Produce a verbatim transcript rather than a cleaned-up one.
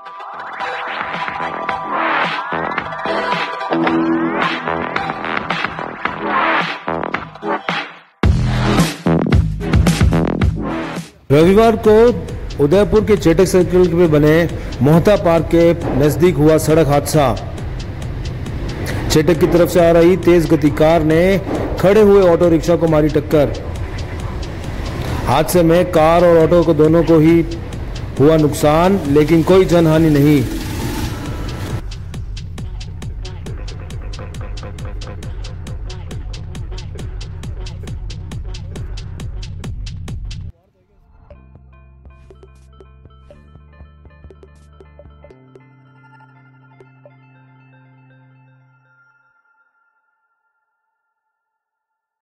रविवार को उदयपुर के चेटक सर्किल पे बने मोहता पार्क के नजदीक हुआ सड़क हादसा। चेटक की तरफ से आ रही तेज गति कार ने खड़े हुए ऑटो रिक्शा को मारी टक्कर। हादसे में कार और ऑटो को दोनों को ही हुआ नुकसान, लेकिन कोई जनहानि नहीं।